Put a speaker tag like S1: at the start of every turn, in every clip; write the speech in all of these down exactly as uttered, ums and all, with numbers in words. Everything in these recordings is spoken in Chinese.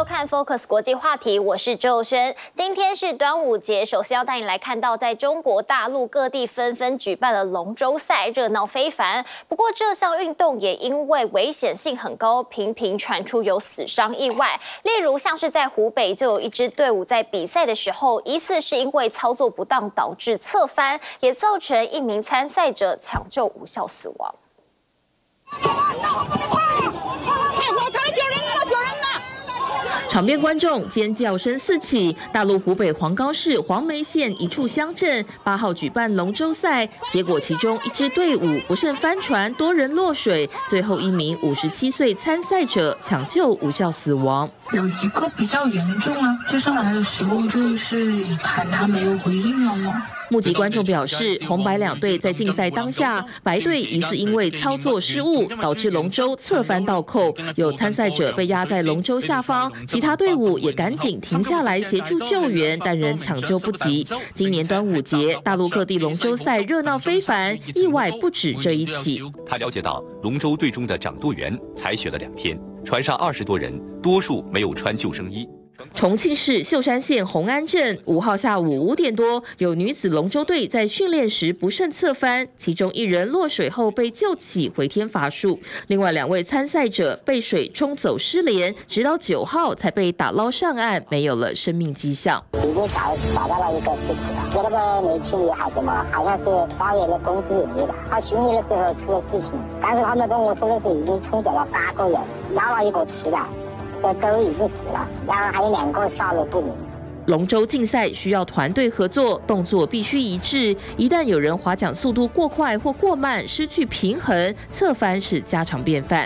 S1: 收看 Focus 国际话题，我是周轩。今天是端午节，首先要带你来看到，在中国大陆各地纷纷举办了龙舟赛，热闹非凡。不过这项运动也因为危险性很高，频频传出有死伤意外。例如，像是在湖北就有一支队伍在比赛的时候，疑似是因为操作不当导致侧翻，也造成一名参赛者抢救无效死亡。
S2: 场边观众尖叫声四起。大陆湖北黄冈市黄梅县一处乡镇八号举办龙舟赛，结果其中一支队伍不慎翻船，多人落水，最后一名五十七岁参赛者抢救无效死亡。
S3: 有一个比较严重啊，接上来的时候就是一盘他没有回应了吗？
S2: 目击观众表示，红白两队在竞赛当下，白队疑似因为操作失误，导致龙舟侧翻倒扣，有参赛者被压在龙舟下方，其他队伍也赶紧停下来协助救援，但仍抢救不及。今年端午节，大陆各地龙舟赛热闹非凡，意外不止这一起。
S4: 他了解到，龙舟队中的掌舵员才学了两天，船上二十多人，多数没有穿救生衣。
S2: 重庆市秀山县红安镇五号下午五点多，有女子龙舟队在训练时不慎侧翻，其中一人落水后被救起，回天乏术。另外两位参赛者被水冲走失联，直到九号才被打捞上岸，没有了生命迹象。
S5: 已经找找到了一个尸体了，有那个年轻女孩子嘛，好像是花园的公职人员吧。她巡夜的时候出了事情，但是他们跟我说的是已经冲走了八个人，捞了一个吃的。 这都已经死了，然后还有两个下落不明。
S2: 龙舟竞赛需要团队合作，动作必须一致。一旦有人划桨速度过快或过慢，失去平衡，侧翻是家常便饭。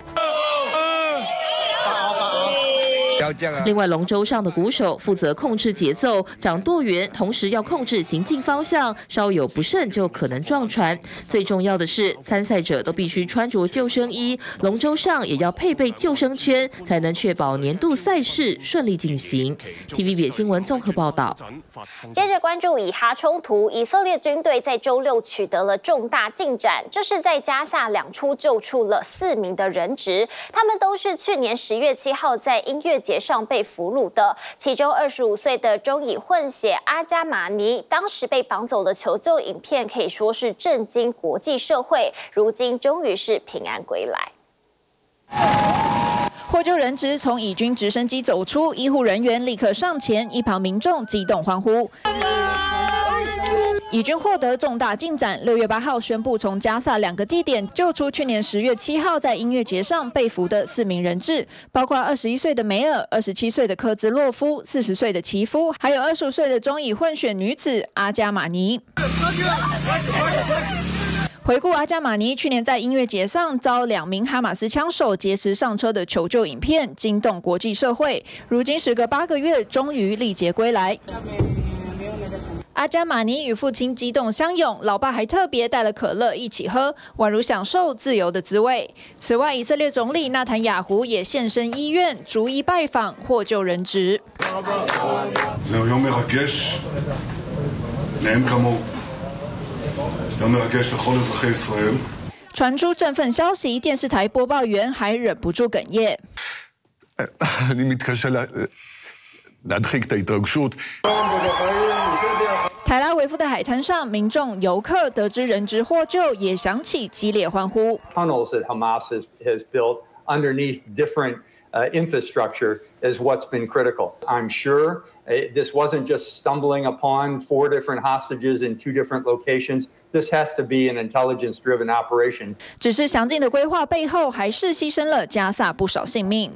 S2: 另外，龙舟上的鼓手负责控制节奏，掌舵员同时要控制行进方向，稍有不慎就可能撞船。最重要的是，参赛者都必须穿着救生衣，龙舟上也要配备救生圈，才能确保年度赛事顺利进行。T V B 新闻综合报道。
S1: 接着关注以哈冲突，以色列军队在周六取得了重大进展，这是在加萨两处救出了四名的人质，他们都是去年十月七号在音乐节 上被俘虏的，其中二十五岁的中以混血阿加马尼，当时被绑走的求救影片可以说是震惊国际社会，如今终于是平安归来。
S6: 获救人质从以军直升机走出，医护人员立刻上前，一旁民众激动欢呼。 以军获得重大进展，六月八号宣布从加萨两个地点救出去年十月七号在音乐节上被俘的四名人质，包括二十一岁的梅尔、二十七岁的科兹洛夫、四十岁的齐夫，还有二十五岁的中以混血女子阿加马尼。 回顾阿加马尼去年在音乐节上遭两名哈马斯枪手劫持上车的求救影片，惊动国际社会。如今时隔八个月，终于历劫归来。 阿加马尼与父亲激动相拥，老爸还特别带了可乐一起喝，宛如享受自由的滋味。此外，以色列总理纳坦雅胡也现身医院，逐一拜访获救人质。传出振奋消息，电视台播报员还忍不住哽咽。台拉维夫的海滩上，民众、游客得知人质获救，也响起激烈欢呼。
S7: Tunnels that Hamas has, has built underneath different uh, infrastructure is what's been critical. I'm sure uh, this wasn't just stumbling upon four different hostages in two different locations. This has to be an intelligence-driven operation.
S6: 只是详尽的规划背后，还是牺牲了加萨不少性命。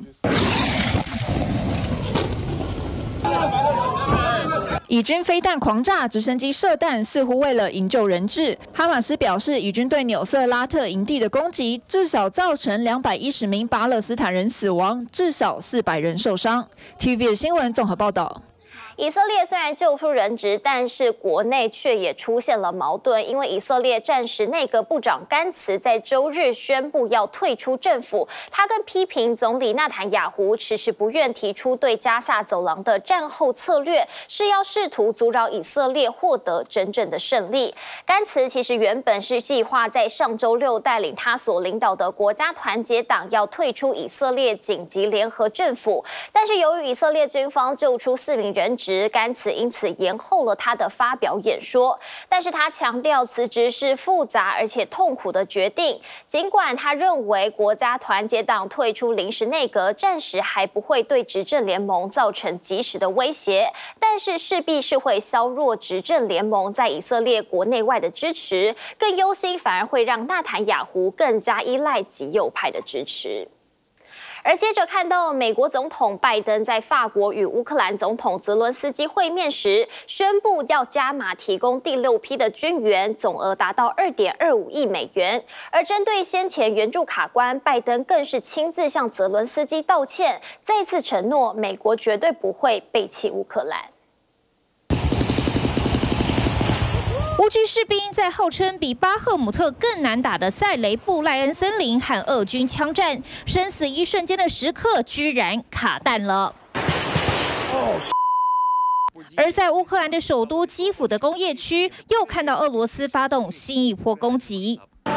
S6: 以军飞弹狂炸，直升机射弹，似乎为了营救人质。哈马斯表示，以军对纽瑟拉特营地的攻击，至少造成两百一十名巴勒斯坦人死亡，至少四百人受伤。T V B 新闻综合报道。
S1: 以色列虽然救出人质，但是国内却也出现了矛盾，因为以色列战时内阁部长甘茨在周日宣布要退出政府，他更批评总理纳坦雅胡迟迟不愿提出对加萨走廊的战后策略，是要试图阻扰以色列获得真正的胜利。甘茨其实原本是计划在上周六带领他所领导的国家团结党要退出以色列紧急联合政府，但是由于以色列军方救出四名人质，甘茨因此延后了他的发表演说。但是他强调辞职是复杂而且痛苦的决定，尽管他认为国家团结党退出临时内阁暂时还不会对执政联盟造成及时的威胁，但是势必是会削弱执政联盟在以色列国内外的支持，更忧心反而会让纳坦雅胡更加依赖极右派的支持。而接着看到美国总统拜登在法国与乌克兰总统泽伦斯基会面时，宣布要加码提供第六批的军援，总额达到 二点二五亿美元。而针对先前援助卡关，拜登更是亲自向泽伦斯基道歉，再次承诺美国绝对不会背弃乌克兰。
S8: 乌军士兵在号称比巴赫姆特更难打的塞雷布赖恩森林和俄军枪战，生死一瞬间的时刻，居然卡弹了。而在乌克兰的首都基辅的工业区，又看到俄罗斯发动新一波攻击。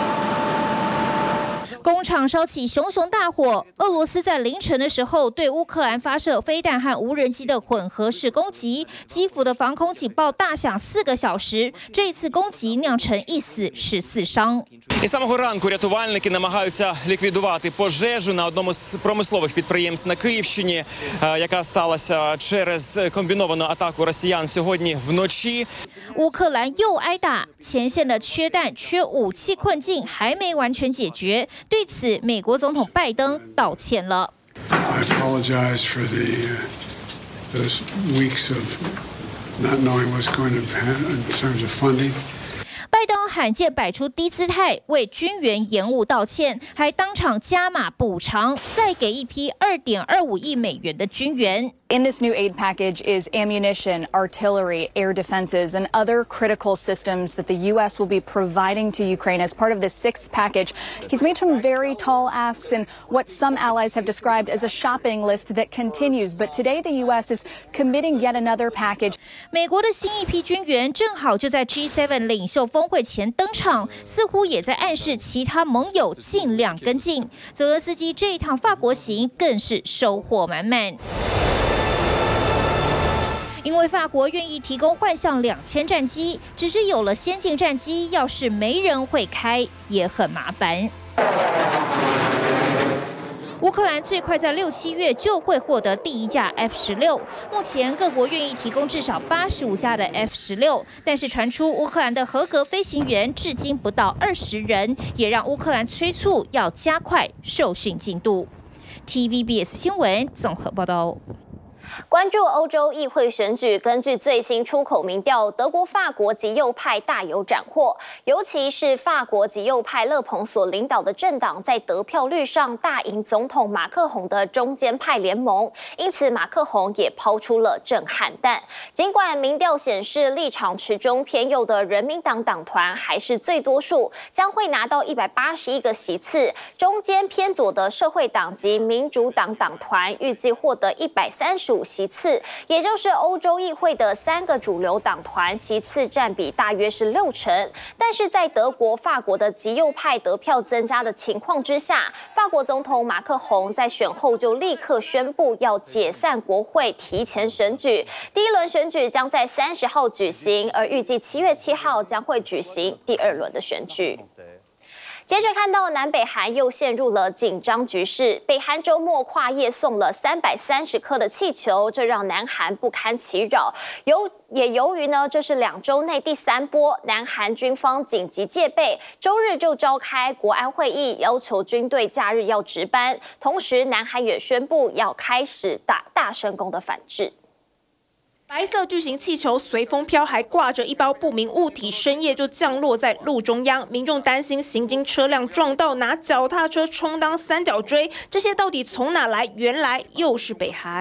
S8: 工厂烧起熊熊大火，俄罗斯在凌晨的时候对乌克兰发射飞弹和无人机的混合式攻击，基辅的防空警报大响四个小时。这一次攻击酿成一死十四伤。
S9: І самого ранку рятувальники намагаються ліквідувати пожежу на одному з промислових підприємств на Київщині, яка сталася через комбіновану атаку росіян сьогодні вночі.
S8: 乌克兰又挨打，前线的缺弹、缺武器困境还没完全解决。对此，美国总统拜登道歉了。
S10: I apologize for the those weeks of not knowing what's going to happen in terms of funding.
S8: 拜登罕见摆出低姿态，为军援延误道歉，还当场加码补偿，再给一批 二点二五亿美元的军援。
S11: In this new aid package is ammunition, artillery, air defenses, and other critical systems that the U S will be providing to Ukraine as part of this sixth package. He's made some very tall asks in what some allies have described as a shopping list that continues. But today the U S is committing yet another package.
S8: 美国的新一批军援正好就在 G 七 领袖峰会前登场，似乎也在暗示其他盟友尽量跟进。泽伦斯基这一趟法国行更是收获满满。因为法国愿意提供幻象两千战机，只是有了先进战机，要是没人会开，也很麻烦。乌克兰最快在六七月就会获得第一架 F 十六，目前各国愿意提供至少八十五架的 F 十六，但是传出乌克兰的合格飞行员至今不到二十人，也让乌克兰催促要加快受训进度。T V B S 新闻综合报道。
S1: 关注欧洲议会选举，根据最新出口民调，德国、法国极右派大有斩获，尤其是法国极右派勒庞所领导的政党，在得票率上大赢总统马克宏的中间派联盟，因此马克宏也抛出了震撼弹。尽管民调显示立场持中偏右的人民党党团还是最多数，将会拿到一百八十一个席次，中间偏左的社会党及民主党党团预计获得一百三十五席次，也就是欧洲议会的三个主流党团席次占比大约是六成。但是在德国、法国的极右派得票增加的情况之下，法国总统马克宏在选后就立刻宣布要解散国会，提前选举。第一轮选举将在三十号举行，而预计七月七号将会举行第二轮的选举。接着看到南北韩又陷入了紧张局势，北韩周末跨夜送了三百三十颗的气球，这让南韩不堪其扰。由也由于呢，这是两周内第三波，南韩军方紧急戒备，周日就召开国安会议，要求军队假日要值班。同时，南韩也宣布要开始打大声公的反制。
S12: 白色巨型气球随风飘，还挂着一包不明物体，深夜就降落在路中央。民众担心行经车辆撞到，拿脚踏车充当三角锥，这些到底从哪来？原来又是北韩。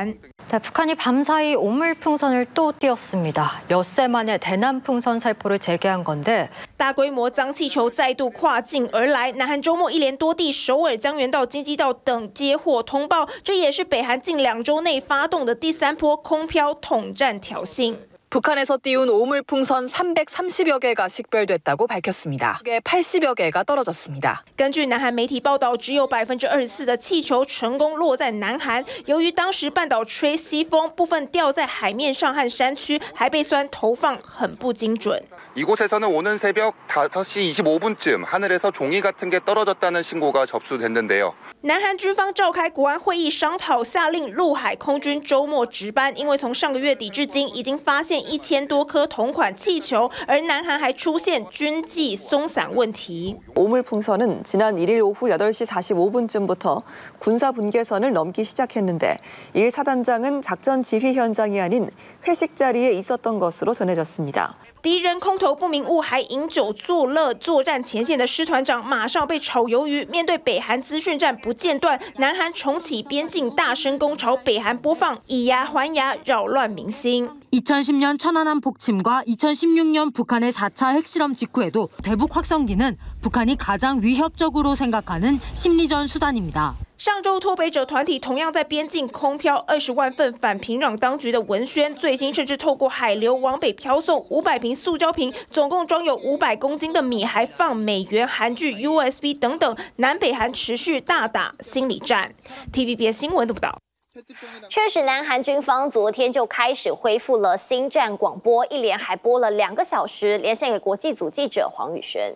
S13: 네, 북한이 밤사이 오물풍선을 또 띄웠습니다. 엿새 만에 대남풍선 살포를 재개한 건데
S12: 大规模脏气球再度跨境而来，南韩周末一连多地首尔、江原道、京畿道等接获通报，这也是北韩近两周内发动的第三波空飘统战挑衅。
S14: 북한에서 띄운 오물풍선 삼백삼십여 개가 식별됐다고 밝혔습니다. 팔십여 개가 떨어졌습니다.
S12: 根据南韩媒体报道，只有百分之二十四的气球成功落在南韩。由于当时半岛吹西风，部分掉在海面上和山区，还被酸投放很不精准。
S15: 이곳에서는 오는 새벽 다섯 시 이십오 분쯤 하늘에서 종이 같은 게 떨어졌다는 신고가 접수됐는데요.
S12: 南韩军方召开国安会议商讨，下令陆海空军周末值班，因为从上个月底至今已经发现一千多颗同款气球，而南韩还出现军纪松散问题。
S16: 오물풍선은 지난 일 일 오후 여덟 시 사십오 분쯤부터 군사 분계선을 넘기 시작했는데 일 사단장은 작전 지휘 현장이 아닌 회식 자리에 있었던 것으로 전해졌습니다.
S12: 敌人空投不明物，还饮酒作乐。作战前线的师团长马上被炒鱿鱼。面对北韩资讯战不间断，南韩重启边境大声公朝北韩播放以牙还牙，扰乱民心。
S17: 이천십 년 천안함 폭침과 이천십육 년 북한의 사 차 핵실험 직후에도 대북 확성기는 북한이 가장 위협적으로 생각하는 심리전 수단입니다.
S12: 上周脱北者团体同样在边境空飘二十万份反平壤当局的文宣，最新甚至透过海流往北飘送五百瓶塑胶瓶，总共装有五百公斤的米，还放美元、韩剧、U S B 等等。南北韩持续大打心理战。T V B S 新闻报道。
S1: 确实，南韩军方昨天就开始恢复了新战广播，一连还播了两个小时，连线给国际组记者黄宇轩。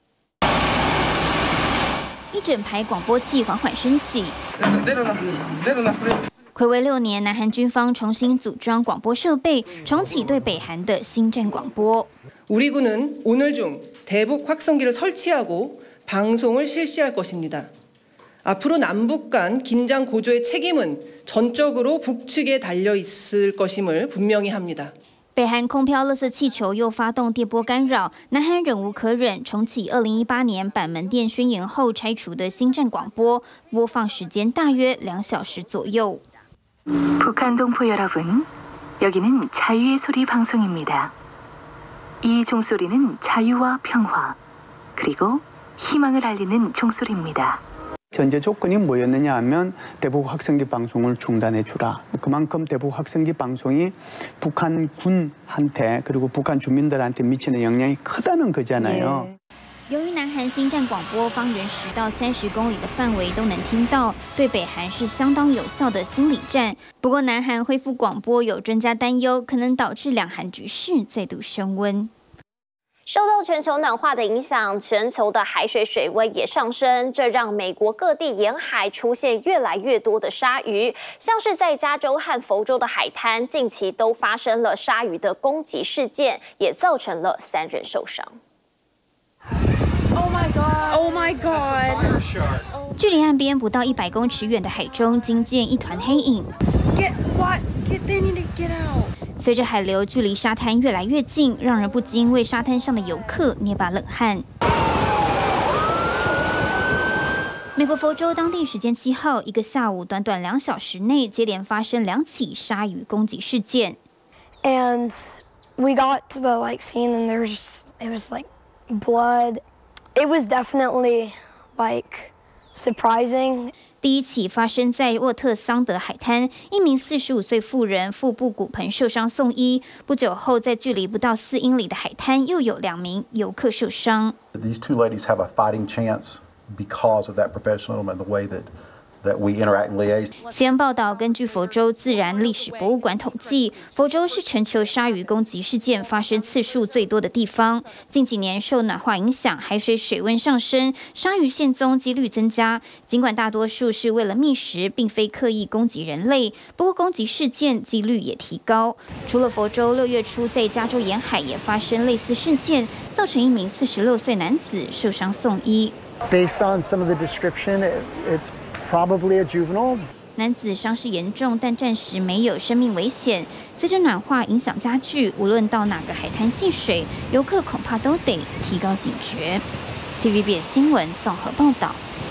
S8: 一整排广播器缓缓升起。睽违六年，南韩军方重新组装广播设备，重启对北韩的新战广播。
S18: 우리 군은 오늘 중 대북 확성기를 설치하고 방송을 실시할 것입니다. 앞으로 남북 간 긴장 고조의 책임은 전적으로 북측에 달려 있을 것임을 분명히 합니다.
S8: 北韩空飘垃圾气球又发动电波干扰，南韩忍无可忍，重启二零一八年板门店宣言后拆除的新战广播，播放时间大约两小时左右。
S19: 북한 동포 여러분, 여기는 자유의 소리 방송입니다. 이 종소리는 자유와 평화, 그리고 희망을 알리는 종소리입니다.
S20: 전제 조건이 뭐였느냐 하면 대북 확성기 방송을 중단해 주라. 그만큼 대북 확성기 방송이 북한 군한테 그리고 북한 주민들한테 미치는 영향이 크다는 거잖아요.
S8: 예. 由于南韩新战广播方圆十到三十公里的范围都能听到，对北韩是相当有效的心理战。不过，南韩恢复广播有专家担忧，可能导致两韩局势再度升温。
S1: 受到全球暖化的影响，全球的海水水温也上升，这让美国各地沿海出现越来越多的鲨鱼。像是在加州和佛州的海滩，近期都发生了鲨鱼的攻击事件，也造成了三人受伤。
S12: Oh my god! Oh my god!
S8: 距离岸边不到一百公尺远的海中，惊见一团黑影。
S12: Get what? Get they need to get out.
S8: 随着海流距离沙滩越来越近，让人不禁为沙滩上的游客捏把冷汗。美国佛州当地时间七号，一个下午，短短两小时内，接连发生两起鲨鱼攻击事件。
S21: And we got to the like scene, and there was just, it was like blood. It was definitely like surprising.
S8: 第一起发生在沃特桑德海滩，一名四十五岁妇人腹部骨盆受伤送医。不久后，在距离不到四英里的海滩，又有两名游客受伤。
S22: These two ladies have a fighting chance because of that professionalism and the way that that we interact and liaise.
S8: C N N 报道，根据佛州自然历史博物馆统计，佛州是全球鲨鱼攻击事件发生次数最多的地方。近几年受暖化影响，海水水温上升，鲨鱼现踪几率增加。尽管大多数是为了觅食，并非刻意攻击人类，不过攻击事件几率也提高。除了佛州，六月初在加州沿海也发生类似事件，造成一名四十六岁男子受伤送医。
S23: Based on some of the description, it's probably a juvenile.
S8: 男子伤势严重，但暂时没有生命危险。随着暖化影响加剧，无论到哪个海滩戏水，游客恐怕都得提高警觉。T V B S 新闻综合报道。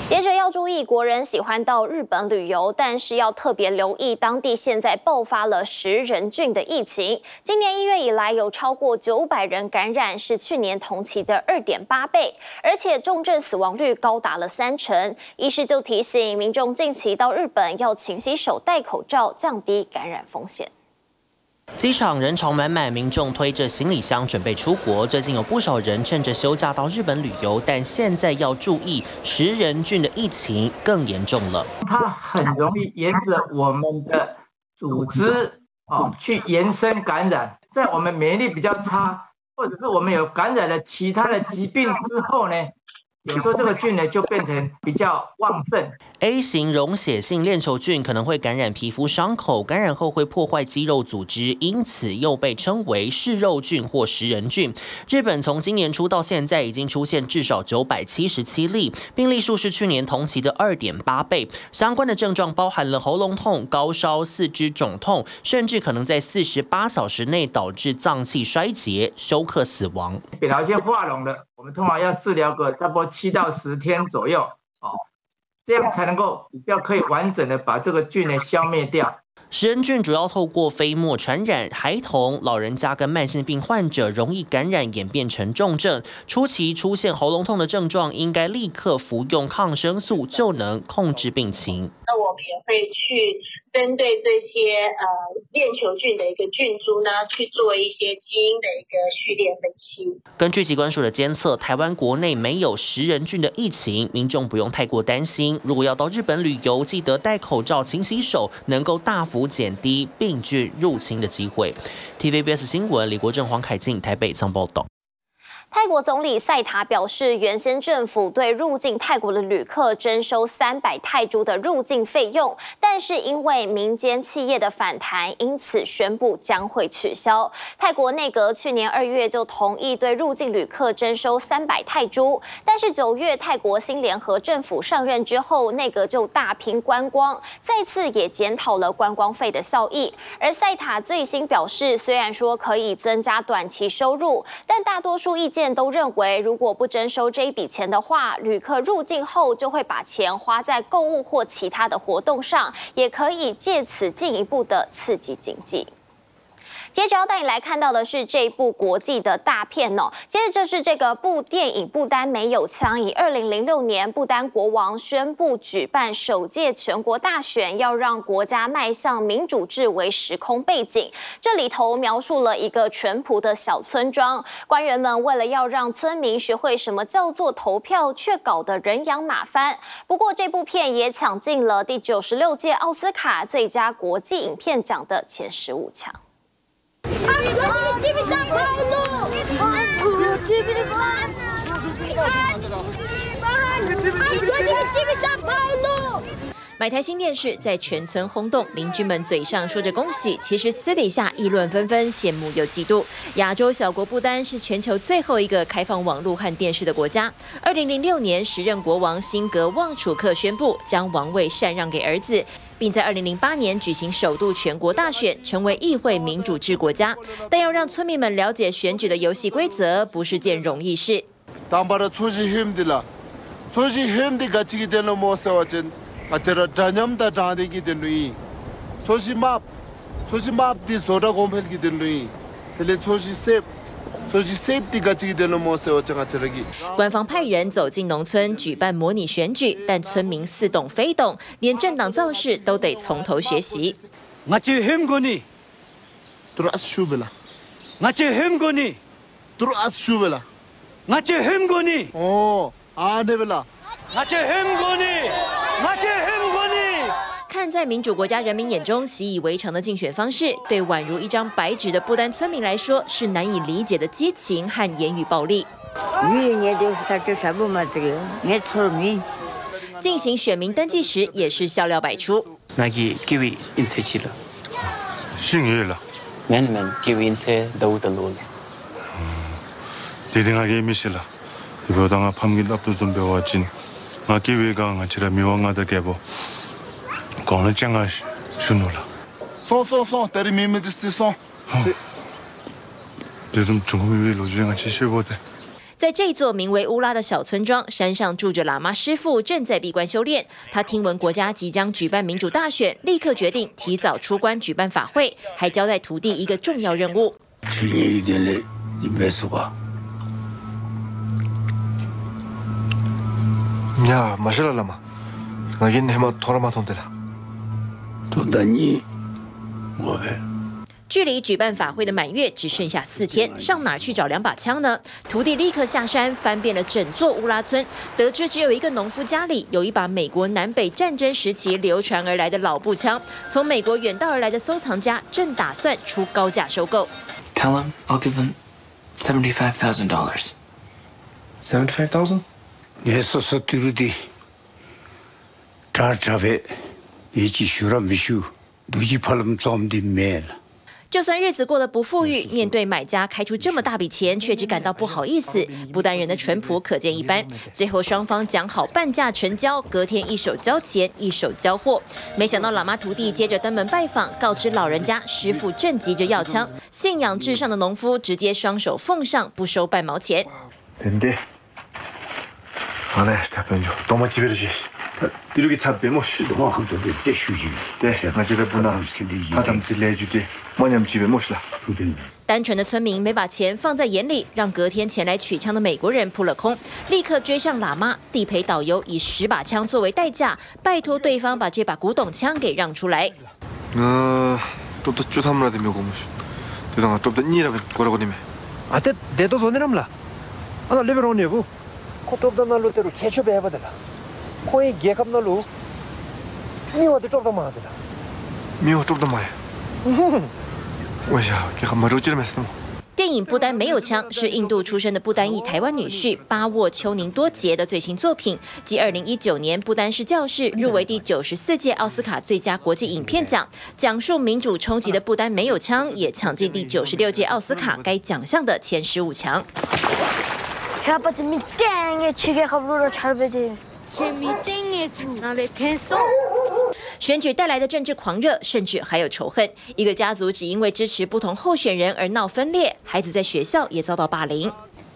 S1: 接着要注意，国人喜欢到日本旅游，但是要特别留意当地现在爆发了食人菌的疫情。今年一月以来，有超过九百人感染，是去年同期的二点八倍，而且重症死亡率高达了三成。医师就提醒民众，近期到日本要勤洗手、戴口罩，降低感染风险。
S3: 机场人潮满满，民众推着行李箱准备出国。最近有不少人趁着休假到日本旅游，但现在要注意，食人菌的疫情更严重了。
S4: 它很容易沿着我们的组织哦去延伸感染，在我们免疫力比较差，或者是我们有感染了其他的疾病之后呢，有时候这个菌呢就变成比较旺盛。
S3: A 型溶血性链球菌可能会感染皮肤伤口，感染后会破坏肌肉组织，因此又被称为嗜肉菌或食人菌。日本从今年初到现在已经出现至少九百七十七例，病例数是去年同期的二点八倍。相关的症状包含了喉咙痛、高烧、四肢肿痛，甚至可能在四十八小时内导致脏器衰竭、休克死亡。
S4: 扁桃腺化脓的，我们通常要治疗个差不多七到十天左右哦。 这样才能够比较可以完整的把这个菌呢消灭掉。
S3: 食人菌主要透过飞沫传染，孩童、老人家跟慢性病患者容易感染，演变成重症。初期出现喉咙痛的症状，应该立刻服用抗生素，就能控制病情。
S5: 那我们也会去针对这些呃链球菌的一个菌株呢，去做一些基因的一个序列分析。
S3: 根据疾管署的监测，台湾国内没有食人菌的疫情，民众不用太过担心。如果要到日本旅游，记得戴口罩、勤洗手，能够大幅减低病菌入侵的机会。T V B S 新闻，李国正、黄凯进台北曾报道。
S1: 泰国总理赛塔表示，原先政府对入境泰国的旅客征收三百泰铢的入境费用，但是因为民间企业的反弹，因此宣布将会取消。泰国内阁去年二月就同意对入境旅客征收三百泰铢，但是九月泰国新联合政府上任之后，内阁就大拼观光，再次也检讨了观光费的效益。而赛塔最新表示，虽然说可以增加短期收入，但大多数意见 都认为，如果不征收这一笔钱的话，旅客入境后就会把钱花在购物或其他的活动上，也可以借此进一步的刺激经济。 接着要带你来看到的是这一部国际的大片哦。接着就是这个部电影《不丹没有枪》，以二零零六年不丹国王宣布举办首届全国大选，要让国家迈向民主制为时空背景。这里头描述了一个淳朴的小村庄，官员们为了要让村民学会什么叫做投票，却搞得人仰马翻。不过这部片也抢进了第九十六届奥斯卡最佳国际影片奖的前十五强。
S24: 买台新电视在全村轰动，邻居们嘴上说着恭喜，其实私底下议论纷纷，羡慕又嫉妒。亚洲小国不丹是全球最后一个开放网络和电视的国家。二零零六年，时任国王辛格旺楚克宣布将王位禅让给儿子，并在二零零八年举行首度全国大选，成为议会民主制国家。但要让村民们了解选举的游戏规则，不是件容易事。
S25: 아저라 자념다 자되기 될루이 소시맙 소시맙 디 소다 곰펠기 될루이 텔레 소시셉 소시셉 가지기 될로 모세 어쩌가 저러기
S24: 官方派人走进农村举办模拟选举，但村民似懂非懂，连政党造势都得从头学习。
S25: 나치 햄거니 들어와서 슈벨라 나치 햄거니 들어와서 슈벨라 나치 햄거니 어 아네벨라 나치 햄거니
S24: 看在民主国家人民眼中习以为常的竞选方式，对宛如一张白纸的不丹村民来说是难以理解的激情和言语暴力。进行选民登记时也是笑料百出。
S26: 나기 기위 인세치라.
S25: 싱이라.
S26: 맨맨 기위 인세 더우들로.
S25: 대등하게 미실라. 이보다가 밤길 앞도 좀 배워진. 아 기위가 아치라 미왕하다 개보. 거는 짱아 주노라. 소소소 때리 미미디스티 소. 대좀 중국이 로주행아 지시보대.
S24: 在这座名为乌拉的小村庄，山上住着喇嘛师傅，正在闭关修炼。他听闻国家即将举办民主大选，立刻决定提早出关举办法会，还交代徒弟一个重要任务。
S2: 야, 마실라라마. 나긴 해마 도라마돈데라.
S24: 도다니 뭐해? 距离举办法会的满月只剩下四天，上哪儿去找两把枪呢？徒弟立刻下山，翻遍了整座乌拉村，得知只有一个农夫家里有一把美国南北战争时期流传而来的老步枪，从美国远道而来的收藏家正打算出高价收购。
S26: Tell him I'll give him seventy-five thousand dollars.
S2: Seventy-five thousand?
S6: 예서서 뚜르디 잘잡에 이지 슈라 미슈 누지 팔름 좀디 매일
S24: 就算日子过得不富裕，面对买家开出这么大笔钱，却只感到不好意思。不丹人的淳朴可见一斑。最后双方讲好半价成交，隔天一手交钱，一手交货。没想到喇嘛徒弟接着登门拜访，告知老人家师傅正急着要枪。信仰至上的农夫直接双手奉上，不收半毛钱。
S2: 안에 스타편조 너무 집에 주시 이렇게 잡배 뭐 시도 뭐 한도 때 휴지 네 나 집에 보나 하담 실내 주지 뭐냐면 집에 못이라
S24: 单纯的村民没把钱放在眼里，让隔天前来取枪的美国人扑了空，立刻追上喇嘛。地陪导游以十把枪作为代价，拜托对方把这把古董枪给让出来。
S2: 어, 좀 더 주삼라 되면 고무시. 대상아 좀 더 니라 거라고 님에.
S23: 아, 내 내도 손이람라. 아, 나 레벨 온이고. 코톱다 날로 때로 개초배 해봐달라. 코에 개갑 날로 미워도 좀더 많았어.
S2: 미워 좀더 많이. 왜야? 걔가 말을 찌르면서.
S24: 电影《不丹没有枪》是印度出生的不丹裔台湾女婿巴沃丘宁多杰的最新作品，继二零一九年不丹市教士入围第九十四届奥斯卡最佳国际影片奖，讲述民主冲击的不丹没有枪，也抢进第九十六届奥斯卡该奖项的前十五强。 选举带来的政治狂热，甚至还有仇恨。一个家族只因为支持不同候选人而闹分裂，孩子在学校也遭到霸凌。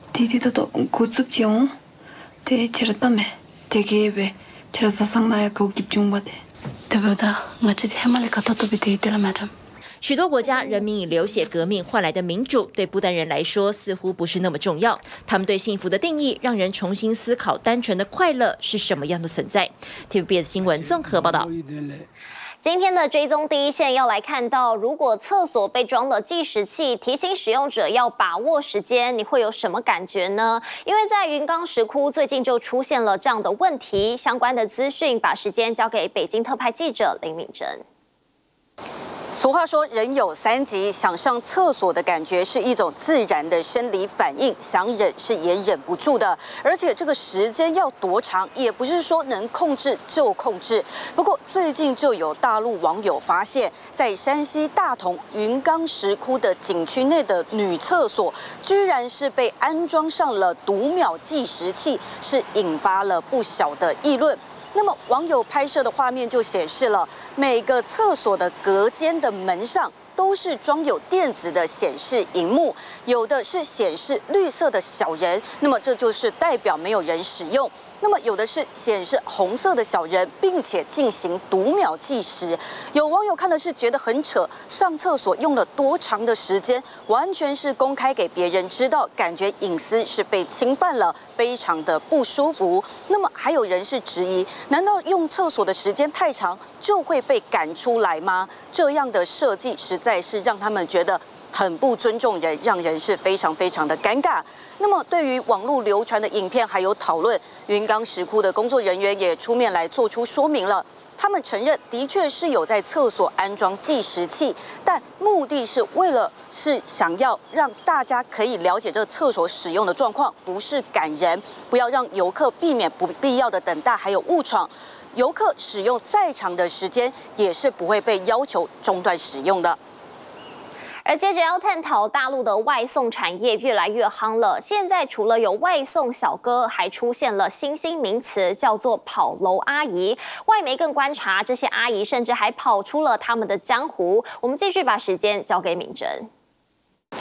S24: 许多国家人民以流血革命换来的民主，对不丹人来说似乎不是那么重要。他们对幸福的定义，让人重新思考单纯的快乐是什么样的存在。T V B S 新闻综合报道。
S1: 今天的追踪第一线要来看到，如果厕所被装了计时器，提醒使用者要把握时间，你会有什么感觉呢？因为在云冈石窟最近就出现了这样的问题，相关的资讯把时间交给北京特派记者林敏珍。
S7: 俗话说，人有三急，想上厕所的感觉是一种自然的生理反应，想忍是也忍不住的。而且这个时间要多长，也不是说能控制就控制。不过最近就有大陆网友发现，在山西大同云冈石窟的景区内的女厕所，居然是被安装上了读秒计时器，是引发了不小的议论。 那么，网友拍摄的画面就显示了每个厕所的隔间的门上都是装有电子的显示荧幕，有的是显示绿色的小人，那么这就是代表没有人使用。 那么有的是显示红色的小人，并且进行读秒计时。有网友看的是觉得很扯，上厕所用了多长的时间，完全是公开给别人知道，感觉隐私是被侵犯了，非常的不舒服。那么还有人是质疑，难道用厕所的时间太长就会被赶出来吗？这样的设计实在是让他们觉得 很不尊重人，让人是非常非常的尴尬。那么，对于网络流传的影片还有讨论，云冈石窟的工作人员也出面来做出说明了。他们承认，的确是有在厕所安装计时器，但目的是为了是想要让大家可以了解这厕所使用的状况，不是赶人，不要让游客避免不必要的等待还有误闯。 游客使用再长的时间，也是不会被要求中断使用的。
S1: 而接着要探讨大陆的外送产业越来越夯了。现在除了有外送小哥，还出现了新兴名词，叫做跑楼阿姨。外媒更观察，这些阿姨甚至还跑出了他们的江湖。我们继续把时间交给敏珍。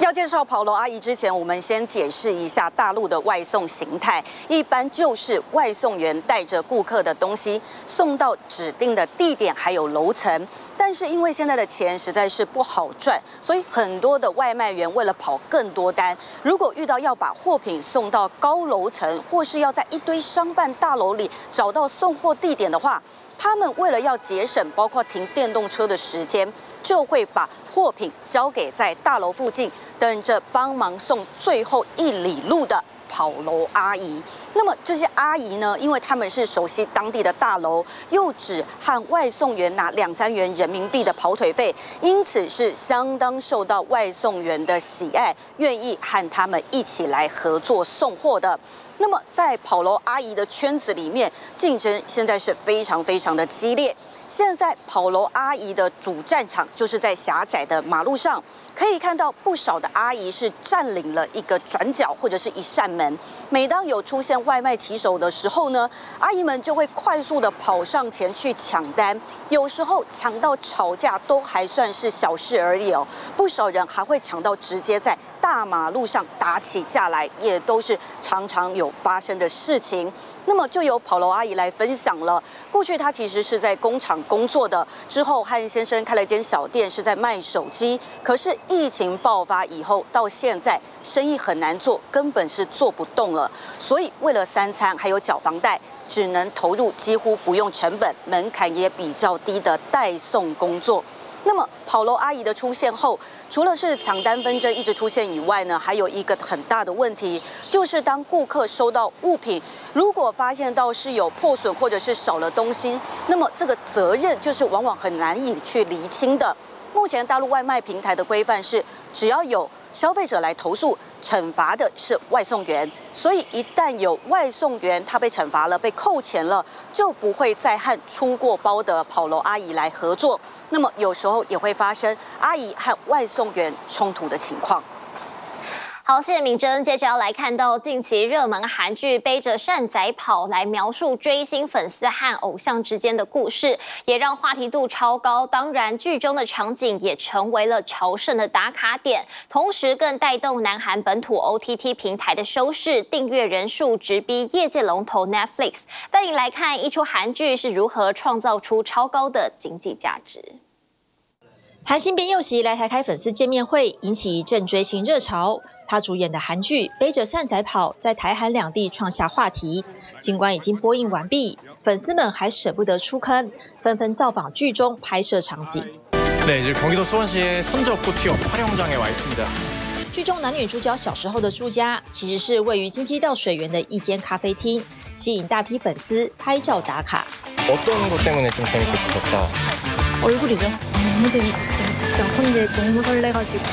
S7: 要介绍跑楼阿姨之前，我们先解释一下大陆的外送形态。一般就是外送员带着顾客的东西送到指定的地点还有楼层。但是因为现在的钱实在是不好赚，所以很多的外卖员为了跑更多单，如果遇到要把货品送到高楼层，或是要在一堆商办大楼里找到送货地点的话，他们为了要节省包括停电动车的时间，就会把货品交给在大楼附近等着帮忙送最后一里路的跑楼阿姨。那么这些阿姨呢，因为他们是熟悉当地的大楼，又只和外送员拿两三元人民币的跑腿费，因此是相当受到外送员的喜爱，愿意和他们一起来合作送货的。那么在跑楼阿姨的圈子里面，竞争现在是非常非常的激烈。现在跑楼阿姨的主战场就是在狭窄的马路上，可以看到不少的阿姨是占领了一个转角或者是一扇门。每当有出现外卖骑手的时候呢，阿姨们就会快速的跑上前去抢单，有时候抢到吵架都还算是小事而已哦。不少人还会抢到直接在大马路上打起架来，也都是常常有发生的事情。那么就由跑楼阿姨来分享了，过去她其实是在工厂工作的，之后和先生开了一间小店，是在卖手机。可是疫情爆发以后，到现在生意很难做，根本是做不动了。所以为了三餐还有缴房贷，只能投入几乎不用成本、门槛也比较低的代送工作。那么跑楼阿姨的出现后，除了是抢单纷争一直出现以外呢，还有一个很大的问题，就是当顾客收到物品，如果发现到是有破损或者是少了东西，那么这个责任就是往往很难以去厘清的。目前大陆外卖平台的规范是，只要有消费者来投诉，惩罚的是外送员，所以一旦有外送员他被惩罚了、被扣钱了，就不会再和出过包的跑楼阿姨来合作。那么有时候也会发生阿姨和外送员冲突的情况。
S1: 好，谢谢明真。接着要来看到近期热门韩剧《背着扇仔跑》来描述追星粉丝和偶像之间的故事，也让话题度超高。当然，剧中的场景也成为了朝圣的打卡点，同时更带动南韩本土 O T T 平台的收视，订阅人数直逼业界龙头 Netflix。带你来看一出韩剧是如何创造出超高的经济价值。
S9: 韩星边佑熙来台开粉丝见面会，引起一阵追星热潮。他主演的韩剧《背着扇仔跑》在台韩两地创下话题。尽管已经播映完毕，粉丝们还舍不得出坑，纷纷造访剧中拍摄场景。
S10: 네， 지금 경기도 수원시의 선저포티어 화령장에 와 있습니다。
S9: 剧中男女主角小时候的住家，其实是位于京畿道水源的一间咖啡厅，吸引大批粉丝拍照打卡。
S10: 어떤 것 때문에 좀 재밌게 보셨다?
S11: 얼굴이죠. 너무 재밌었어요. 진짜 선재 너무 설레가지고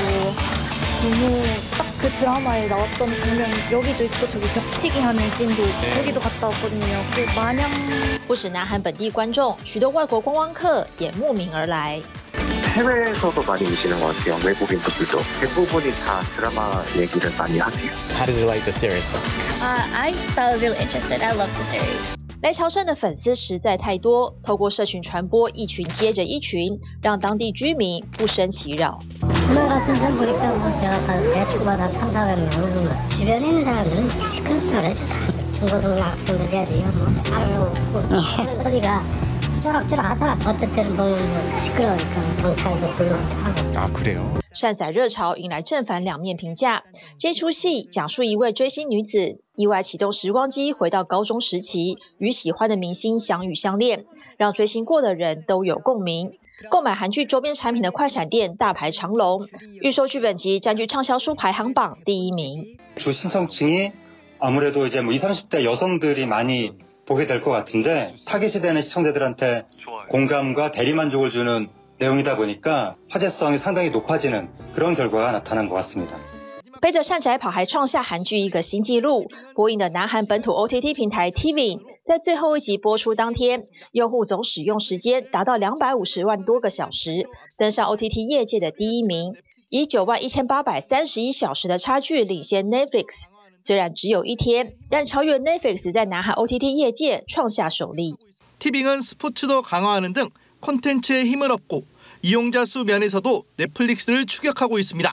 S11: 너무 딱 그 드라마에 나왔던 장면 여기도 있고 저기 벽치기 하는 씬도 여기도 갔다 왔거든요. 그 마냥
S9: 不止南韩本地观众，许多外国观光客也慕名而来。
S13: 해외에서도 많이 오시는 것 같아요. 외국인 분들도 대부분이 다 드라마 얘기를 많이 하세요.
S10: How did you like the series?
S11: Uh, I thought it was really interesting. I love the series.
S9: 来朝圣的粉丝实在太多，透过社群传播，一群接着一群，让当地居民不胜其扰。
S14: 오늘 같은 날 보니까 뭐 제가 대충마다 참석하는 주변에 있는 사람들은 시끄럽다 그러죠. 중고등학생들이야지요. 뭐 말을 없고 소리가 쩌락쩌락 하다가 어떨 때는 보면 뭐 시끄러우니까 경찰도 불러오기도 하고.
S10: 아 그래요?
S9: 善仔热潮引来正反两面评价。这出戏讲述一位追星女子意外启动时光机，回到高中时期，与喜欢的明星相遇相恋，让追星过的人都有共鸣。 购买韩剧周边产品的快闪店大排长龙，预售剧本集占据畅销书排行榜第一名。
S15: 주 신청층이 아무래도 이제 뭐 이십, 삼십 대 여성들이 많이 보게 될 것 같은데 타깃이 되는 시청자들한테 공감과 대리만족을 주는 내용이다 보니까 화제성이 상당히 높아지는 그런 결과가 나타난 것 같습니다.
S9: 背着扇仔跑还创下韩剧一个新纪录，播映的南韩本土 O T T 平台 T V 在最后一集播出当天，用户总使用时间达到两百五十万多个小时，登上 O T T 业界的第一名，以九万一千八百三十一小时的差距领先 Netflix。虽然只有一天，但超越 Netflix 在南韩 O T T 业界创下首例。
S27: 티빙은 스포츠도 강화하는 등 콘텐츠에 힘을 얻고 이용자 수 면에서도 넷플릭스를 추격하고 있습니다.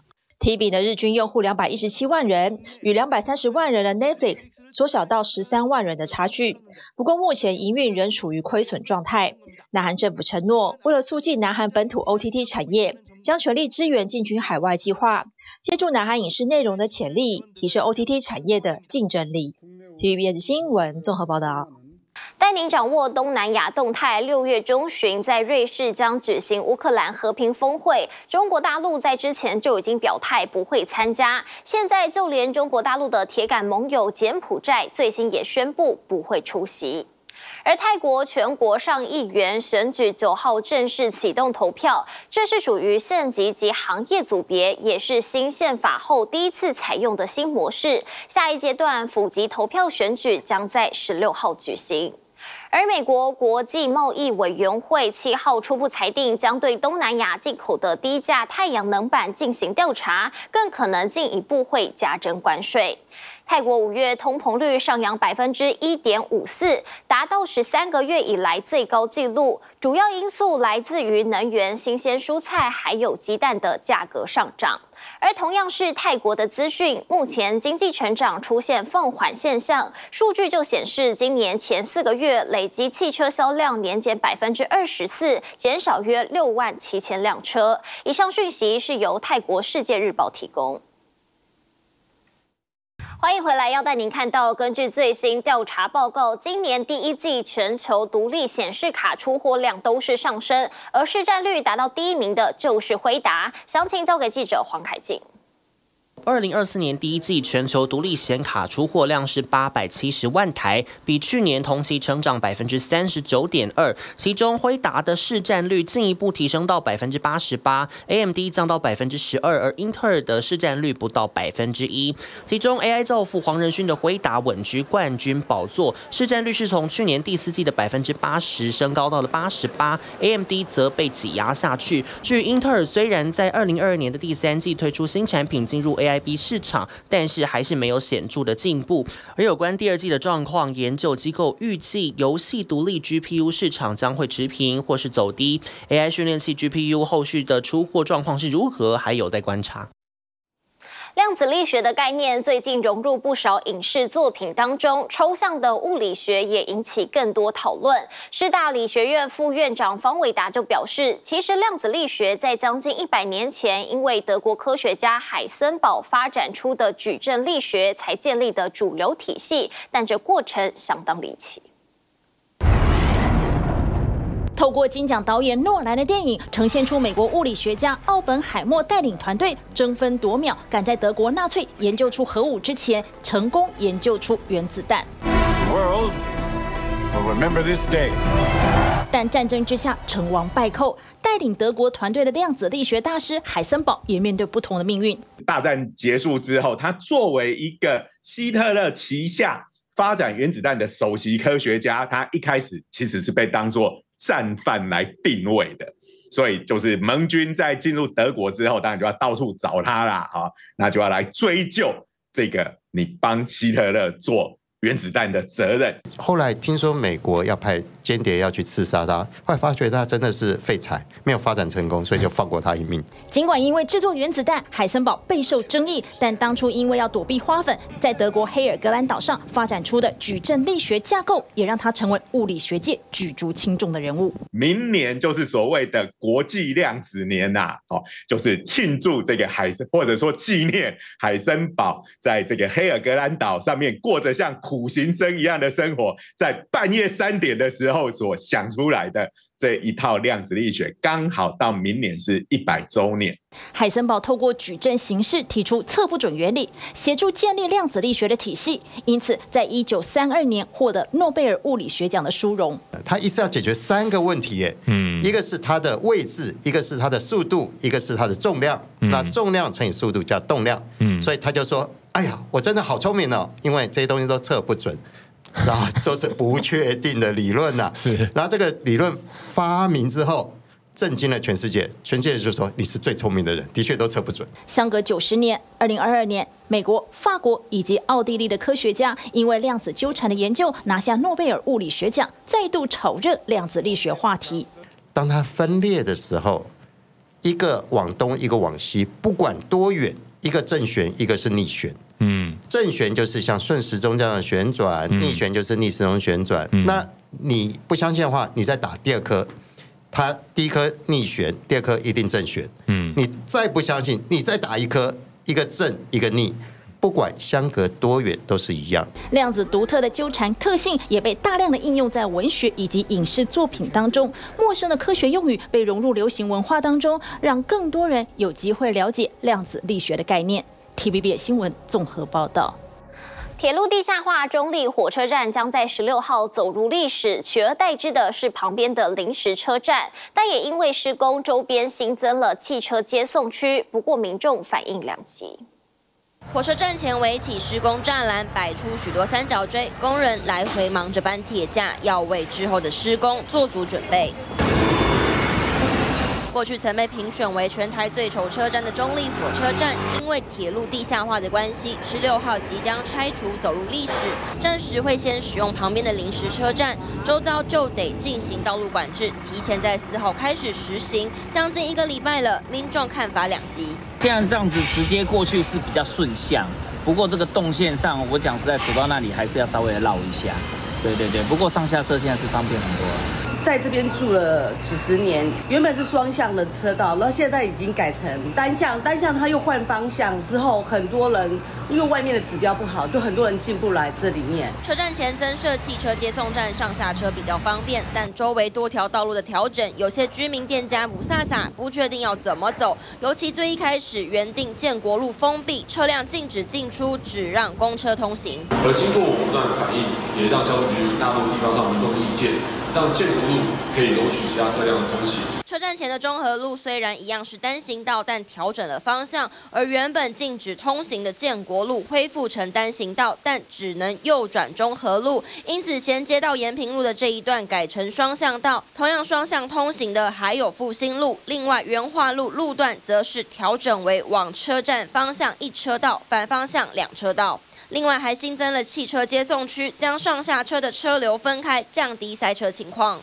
S9: T V 的日均用户两百一十七万人，与两百三十万人的 Netflix 缩小到十三万人的差距。不过目前营运仍处于亏损状态。南韩政府承诺，为了促进南韩本土 O T T 产业，将全力支援进军海外计划，借助南韩影视内容的潜力，提升 O T T 产业的竞争力。T V B S 新闻综合报道。
S1: 带您掌握东南亚动态。六月中旬，在瑞士将举行乌克兰和平峰会，中国大陆在之前就已经表态不会参加。现在就连中国大陆的铁杆盟友柬埔寨，最新也宣布不会出席。而泰国全国上议员选举九号正式启动投票，这是属于县级及行业组别，也是新宪法后第一次采用的新模式。下一阶段府级投票选举将在十六号举行。而美国国际贸易委员会七号初步裁定，将对东南亚进口的低价太阳能板进行调查，更可能进一步会加征关税。泰国五月通膨率上扬百分之一点五四，达到十三个月以来最高纪录。主要因素来自于能源、新鲜蔬菜还有鸡蛋的价格上涨。而同样是泰国的资讯，目前经济成长出现放缓现象，数据就显示，今年前四个月累积汽车销量年减百分之二十四，减少约六万七千辆车。以上讯息是由泰国世界日报提供。欢迎回来，要带您看到，根据最新调查报告，今年第一季全球独立显示卡出货量都是上升，而市占率达到第一名的就是辉达。详情交给记者黄凯静。
S3: 二零二四年第一季全球独立显卡出货量是八百七十万台，比去年同期成长百分之三十九点二。其中辉达的市占率进一步提升到百分之八十八 ，A M D 降到百分之十二，而英特尔的市占率不到百分之一。其中 A I 造父黄仁勋的辉达稳居冠军宝座，市占率是从去年第四季的百分之八十升高到了八十八 ，A M D 则被挤压下去。至于英特尔，虽然在二零二二年的第三季推出新产品进入 A I B 市场，但是还是没有显著的进步。而有关第二季的状况，研究机构预计游戏独立 G P U 市场将会持平或是走低。A I 训练器 G P U 后续的出货状况是如何，还有待观察。
S1: 量子力学的概念最近融入不少影视作品当中，抽象的物理学也引起更多讨论。师大理学院副院长方伟达就表示，其实量子力学在将近一百年前，因为德国科学家海森堡发展出的矩阵力学才建立的主流体系，但这过程相当离奇。
S12: 透过金奖导演诺兰的电影，呈现出美国物理学家奥本海默带领团队争分夺秒，赶在德国纳粹研究出核武之前，成功研究出原子弹。
S16: World will remember this day.
S12: 但战争之下成王败寇，带领德国团队的量子力学大师海森堡也面对不同的命运。
S17: 大战结束之后，他作为一个希特勒旗下发展原子弹的首席科学家，他一开始其实是被当作战犯来定位的，所以就是盟军在进入德国之后，当然就要到处找他啦，啊，那就要来追究这个你帮希特勒做原子弹的责任。
S18: 后来听说美国要派间谍要去刺杀他，后来发觉他真的是废材，没有发展成功，所以就放过他一命。
S12: 尽管因为制作原子弹，海森堡备受争议，但当初因为要躲避花粉，在德国黑尔格兰岛上发展出的矩阵力学架构，也让他成为物理学界举足轻重的人物。
S17: 明年就是所谓的国际量子年呐、啊，哦，就是庆祝这个海森，或者说纪念海森堡在这个黑尔格兰岛上面过着像苦行僧一样的生活，在半夜三点的时候所想出来的这一套量子力学，刚好到明年是一百周年。
S12: 海森堡透过矩阵形式提出测不准原理，协助建立量子力学的体系，因此在一九三二年获得诺贝尔物理学奖的殊荣。
S18: 他一次要解决三个问题耶，嗯，一个是它的位置，一个是它的速度，一个是它的重量。嗯、那重量乘以速度叫动量，嗯，所以他就说：“哎呀，我真的好聪明哦，因为这些东西都测不准。”然后都是不确定的理论呐、啊，是。然后这个理论发明之后，震惊了全世界，全世界就说你是最聪明的人，的确都测不准。
S12: 相隔九十年，二零二二年，美国、法国以及奥地利的科学家因为量子纠缠的研究拿下诺贝尔物理学奖，再度炒热量子力学话题。
S18: 当它分裂的时候，一个往东，一个往西，不管多远。 一个正旋，一个是逆旋。嗯，正旋就是像顺时钟这样的旋转，嗯、逆旋就是逆时钟旋转。嗯、那你不相信的话，你再打第二颗，它第一颗逆旋，第二颗一定正旋。嗯，你再不相信，你再打一颗，一个正一个逆。不管相隔多远，都是一样。
S12: 量子独特的纠缠特性也被大量的应用在文学以及影视作品当中。陌生的科学用语被融入流行文化当中，让更多人有机会了解量子力学的概念。T V B 新闻综合报道。
S1: 铁路地下化中坜火车站将在十六号走入历史，取而代之的是旁边的临时车站，但也因为施工，周边新增了汽车接送区。不过民众反应两极。
S24: 火车站前围起施工栅栏，摆出许多三角锥，工人来回忙着搬铁架，要为之后的施工做足准备。过去曾被评选为全台最丑车站的中坜火车站，因为铁路地下化的关系，十六号即将拆除，走入历史。暂时会先使用旁边的临时车站，周遭就得进行道路管制，提前在四号开始实行，将近一个礼拜了，民众看法两极。
S4: 现在这样子直接过去是比较顺向，不过这个动线上，我讲实在走到那里还是要稍微绕一下。对对对，不过上下车现在是方便很多了。
S5: 在这边住了几十年，原本是双向的车道，然后现在已经改成单向，单向它又换方向之后，很多人因为外面的指标不好，就很多人进不来这里面。
S24: 车站前增设汽车接送站，上下车比较方便，但周围多条道路的调整，有些居民店家不飒飒，不确定要怎么走。尤其最一开始原定建国路封闭，车辆禁止进出，只让公车通行。
S8: 而经过我不断的反映，也让交通局纳入地方上民众的意见，让建国路可以容许其他车辆的通行。
S24: 车站前的中和路虽然一样是单行道，但调整了方向，而原本禁止通行的建国路恢复成单行道，但只能右转中和路，因此衔接到延平路的这一段改成双向道。同样双向通行的还有复兴路，另外元化路路段则是调整为往车站方向一车道，反方向两车道。另外还新增了汽车接送区，将上下车的车流分开，降低塞车情况。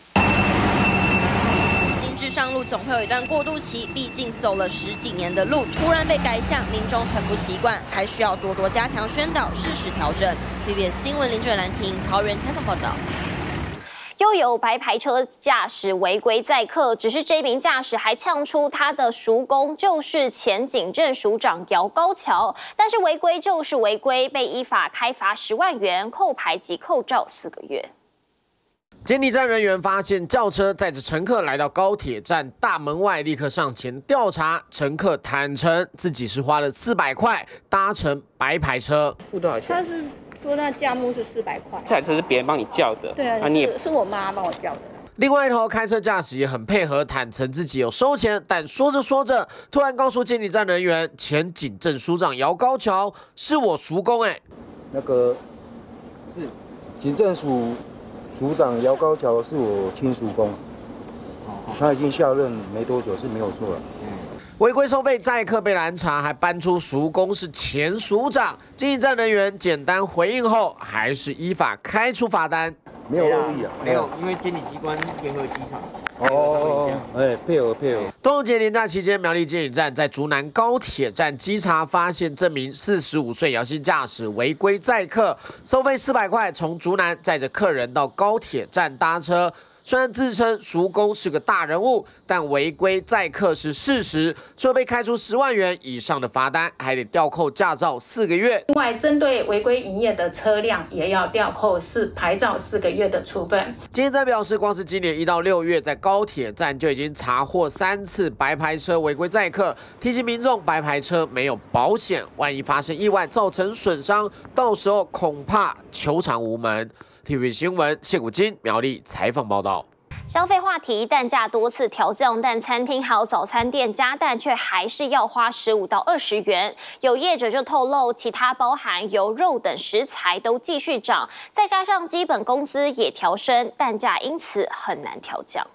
S24: 新制上路总会有一段过渡期，毕竟走了十几年的路，突然被改向，民众很不习惯，还需要多多加强宣导，适时调整。T V B S 新闻林俊兰婷桃园采访报道。
S1: 又有白牌车驾驶违规载客，只是这名驾驶还呛出他的叔公就是前警政署长姚高桥，但是违规就是违规，被依法开罚十万元，扣牌及扣照四个月。
S19: 监理站人员发现轿车载着乘客来到高铁站大门外，立刻上前调查。乘客坦诚自己是花了四百块搭乘白牌车，
S20: 付多少钱？
S21: 他是说那价目是四百块，
S20: 这台车是别人帮你叫的，
S21: 对啊，
S20: 啊你也
S21: 是是我妈帮我叫的。
S19: 另外一头开车驾驶也很配合，坦诚自己有收钱，但说着说着，突然告诉监理站人员，前警政署长姚高桥是我叔公哎、欸，
S23: 那个是警政署署长姚高桥是我亲叔公，他已经下任没多久是没有错了。
S19: 违规收费载客被拦查，还搬出叔公是前署长。监理站人员简单回应后，还是依法开出罚单。
S23: 没有恶意啊，
S20: 没有，因为监理机关联合稽查。
S23: 哦，哎，配合配合。
S19: 端午节连假期间，苗栗监理站在竹南高铁站稽查，发现这名四十五岁姚姓驾驶违规载客，收费四百块，从竹南载着客人到高铁站搭车。虽然自称叔公是个大人物，但违规载客是事实，除了被开除十万元以上的罚单，还得吊扣驾照四个月。
S22: 另外，针对违规营业的车辆，也要吊扣四牌照四个月的处分。
S19: 今天在表示，光是今年一到六月，在高铁站就已经查获三次白牌车违规载客，提醒民众白牌车没有保险，万一发生意外造成损伤，到时候恐怕求偿无门。T V B 新闻谢谷金苗栗采访报道。
S1: 消费话题，蛋价多次调降，但餐厅还有早餐店加蛋却还是要花十五到二十元。有业者就透露，其他包含油、肉等食材都继续涨，再加上基本工资也调升，蛋价因此很难调降。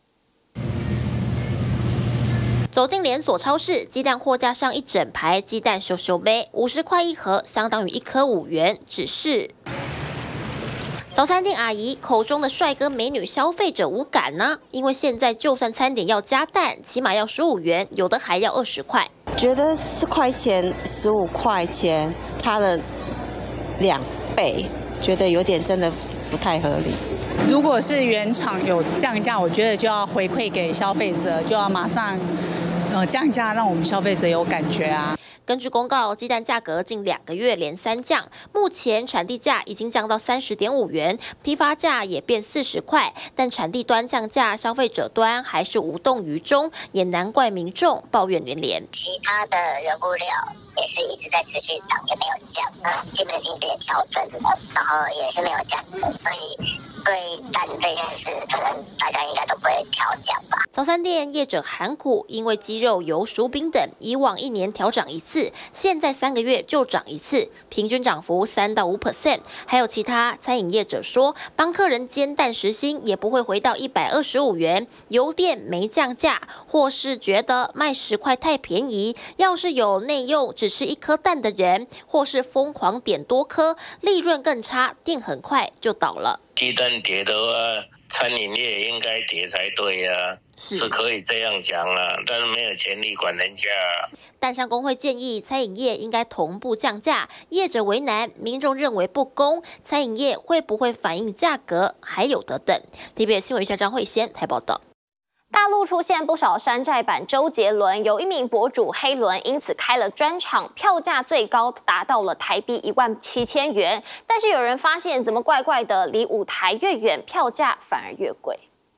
S1: 走进连锁超市，鸡蛋货架上一整排鸡蛋咻咻杯，五十块一盒，相当于一颗五元。只是早餐店阿姨口中的帅哥美女消费者无感呢、啊，因为现在就算餐点要加蛋，起码要十五元，有的还要二十块。
S2: 觉得四块钱、十五块钱差了两倍，觉得有点真的不太合理。
S6: 如果是原厂有降价，我觉得就要回馈给消费者，就要马上呃降价，让我们消费者有感觉啊。
S7: 根据公告，鸡蛋价格近两个月连三降，目前产地价已经降到三十点五元，批发价也变四十块，但产地端降价，消费者端还是无动于衷，也难怪民众抱怨连连。
S11: 其他的原物料也是一直在持续涨，也没有降，嗯，基本性也调整了，然后也是没有降，所以对蛋这件事，可能大家应该都不会调降吧。
S7: 早餐店业者喊苦，因为鸡肉、油、薯饼等以往一年调涨一次，现在三个月就涨一次，平均涨幅三到五 percent。还有其他餐饮业者说，帮客人煎蛋时薪也不会回到一百二十五元，油店没降价，或是觉得卖十块太便宜，要是有内用只吃一颗蛋的人，或是疯狂点多颗，利润更差，店很快就倒了。
S13: 鸡蛋跌的话，餐饮业应该跌才对呀、啊，是, 是可以这样讲啦，但是没有权利管人家、啊。
S7: 蛋商工会建议餐饮业应该同步降价，业者为难，民众认为不公，餐饮业会不会反映价格，还有得等。T V B S 新闻记者张慧仙台报道。
S1: 大陆出现不少山寨版周杰伦，有一名博主黑伦因此开了专场，票价最高达到了台币一万七千元。但是有人发现，怎么怪怪的，离舞台越远，票价反而越贵。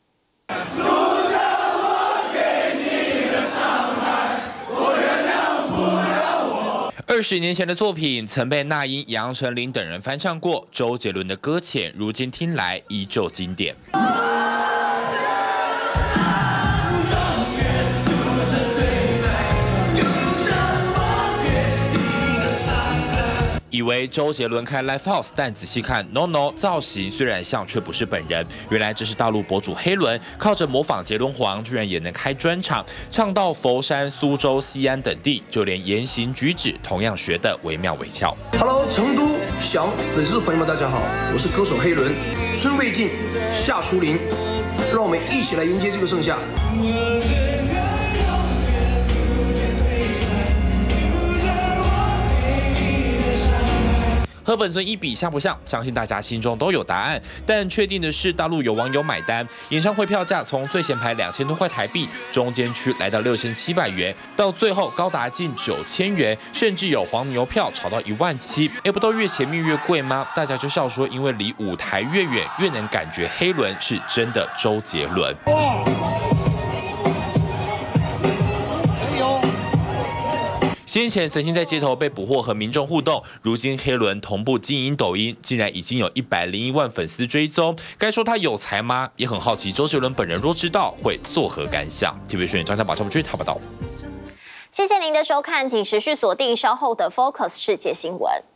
S25: 二十年前的作品曾被那英、杨丞琳等人翻唱过，周杰伦的搁浅，如今听来依旧经典。以为周杰伦开 Live House， 但仔细看 ，no no， 造型虽然像，却不是本人。原来这是大陆博主黑伦，靠着模仿杰伦黄，居然也能开专场，唱到佛山、苏州、西安等地，就连言行举止同样学得惟妙惟肖。
S26: Hello， 成都小粉丝朋友们，大家好，我是歌手黑伦。春未尽，夏初临，让我们一起来迎接这个盛夏。
S25: 和本尊一比像不像？相信大家心中都有答案。但确定的是，大陆有网友买单，演唱会票价从最前排两千多块台币，中间区来到六千七百元，到最后高达近九千元，甚至有黄牛票炒到一万七。哎，不都越前面越贵吗？大家就笑说，因为离舞台越远，越能感觉黑伦是真的周杰伦。先前曾经在街头被捕获和民众互动，如今黑伦同步经营抖音，竟然已经有一百零一万粉丝追踪。该说他有才吗？也很好奇周杰伦本人若知道会作何感想。T V B 宣张家宝张不君他报道。
S1: 谢谢您的收看，请持续锁定稍后的 Focus 世界新闻。